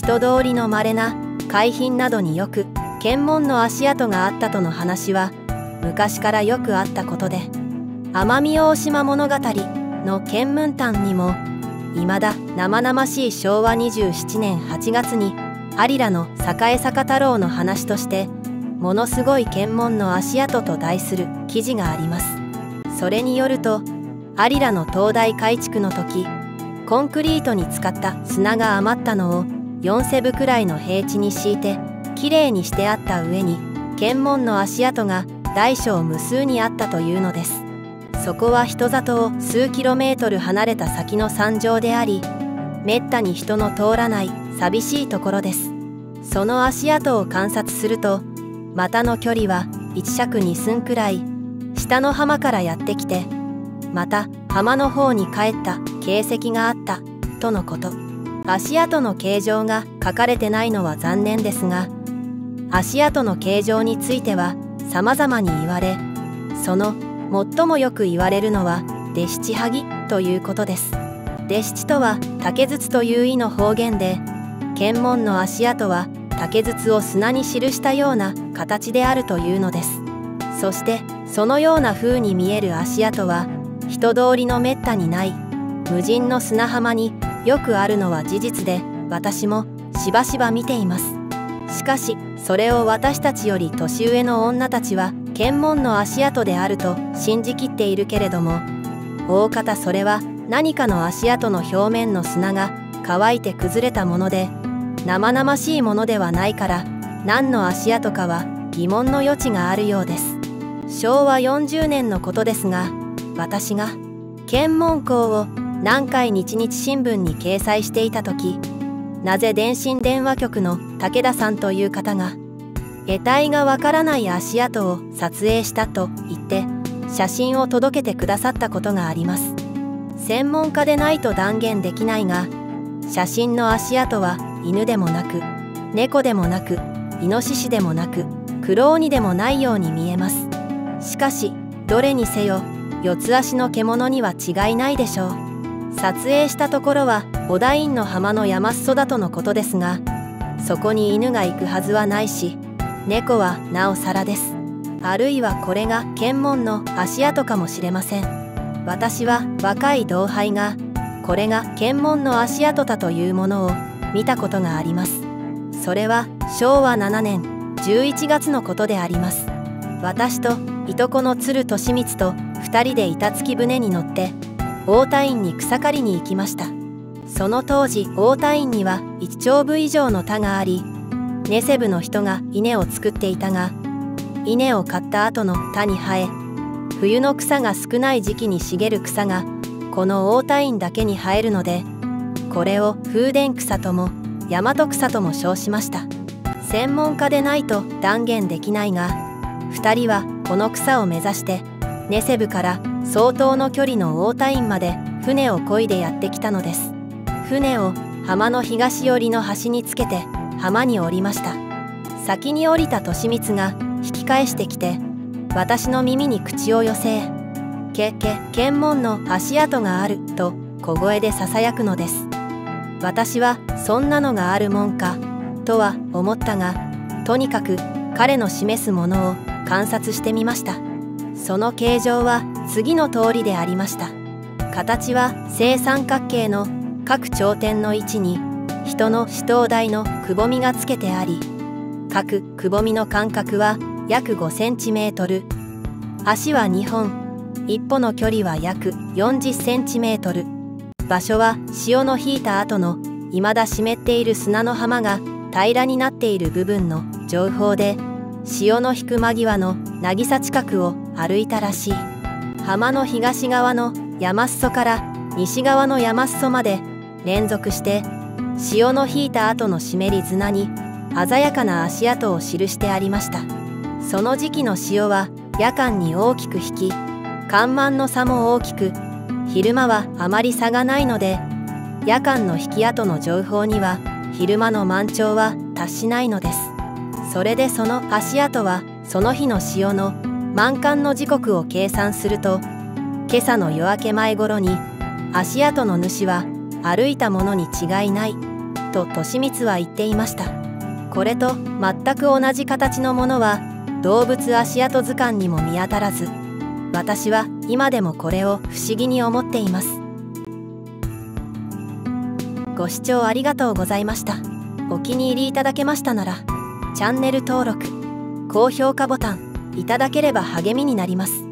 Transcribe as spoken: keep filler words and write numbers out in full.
人通りの稀な海浜などによく検問の足跡があったとの話は昔からよくあったことで、奄美大島物語の検問譚にもいまだ生々しいしょうわにじゅうななねんはちがつに有良の栄坂太郎の話として「ものすごい検問の足跡」と題する記事があります。それによると有良の灯台改築の時、コンクリートに使った砂が余ったのをよんセブくらいの平地に敷いてきれいにしてあった上に検問の足跡が大小無数にあったというのです。そこは人里を数キロメートル離れた先の山上であり、めったに人の通らない寂しいところです。その足跡を観察すると、股の距離はいち尺に寸くらい、下の浜からやってきてまた浜の方に帰った形跡があったとのこと。足跡の形状が書かれてないのは残念ですが、足跡の形状については様々に言われ、その最もよく言われるのは出七はぎということです。出七とは竹筒という意の方言で、検問の足跡は竹筒を砂に記したような形であるというのです。そしてそのような風に見える足跡は人通りのめったにない無人の砂浜によくあるのは事実で、私もしばしば見ています。しかしそれを私たちより年上の女たちは検問の足跡であると信じきっているけれども、大方それは何かの足跡の表面の砂が乾いて崩れたもので、生々しいものではないから何の足跡かは疑問の余地があるようです。しょうわよんじゅうねんのことですが、私が検問校を南海日日新聞に掲載していた時、なぜ電信電話局の武田さんという方が得体がわからない足跡を撮影したと言って写真を届けてくださったことがあります。専門家でないと断言できないが、写真の足跡は犬でもなく猫でもなくイノシシでもなくクロウニでもないように見えます。しかしどれにせよ四つ足の獣には違いないでしょう。撮影したところは小田院の浜の山裾だとのことですが、そこに犬が行くはずはないし、猫はなおさらです。あるいはこれが検問の足跡かもしれません。私は若い同輩がこれが検問の足跡だというものを見たことがあります。それはしょうわななねんじゅういちがつのことであります。私といとこの鶴利光とふたりで板付き船に乗って大田院に草刈りに行きました。その当時大田院にはいちちょうぶ以上の田があり、根セブの人が稲を作っていたが、稲を刈った後の田に生え、冬の草が少ない時期に茂る草がこの大田院だけに生えるので、これを風伝草とも大和草とも称しました。専門家でないと断言できないが、ふたりはこの草を目指して根セブから相当の距離の大田院まで船を漕いでやってきたのです。船を浜の東寄りの端につけて浜に降りました。先に降りた利光が引き返してきて、私の耳に口を寄せ、けけ検問の足跡があると小声でささやくのです。私はそんなのがあるもんかとは思ったが、とにかく彼の示すものを観察してみました。その形状は次の通りでありました。形は正三角形の各頂点の位置に人の支灯台のくぼみがつけてあり、各くぼみの間隔は約ごセンチメートル、足はにほん、一歩の距離は約よんじゅっセンチメートル。場所は潮の引いた後の未だ湿っている砂の浜が平らになっている部分の上方で、潮の引く間際の渚近くを歩いたらしい。浜の東側の山裾から西側の山裾まで連続して潮の引いた後の湿り砂に鮮やかな足跡を記してありました。その時期の潮は夜間に大きく引き、干満の差も大きく、昼間はあまり差がないので、夜間の引き跡の情報には昼間の満潮は達しないのです。それでその足跡はその日の潮の満干の時刻を計算すると、今朝の夜明け前頃に足跡の主は歩いたものに違いないと利光は言っていました。これと全く同じ形のものは動物足跡図鑑にも見当たらず、私は今でもこれを不思議に思っています。ご視聴ありがとうございました。お気に入りいただけましたならチャンネル登録、高評価ボタンいただければ励みになります。